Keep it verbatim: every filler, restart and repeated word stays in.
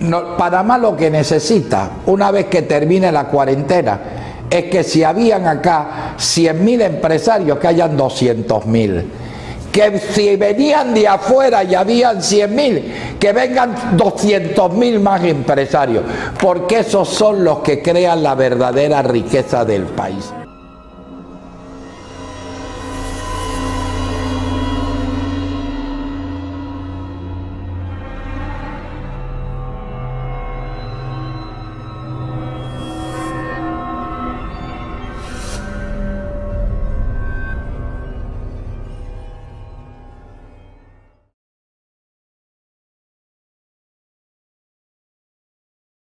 no, Panamá lo que necesita, una vez que termine la cuarentena, es que si habían acá cien mil empresarios, que hayan doscientos mil. Que si venían de afuera y habían cien mil, que vengan doscientos mil más empresarios, porque esos son los que crean la verdadera riqueza del país.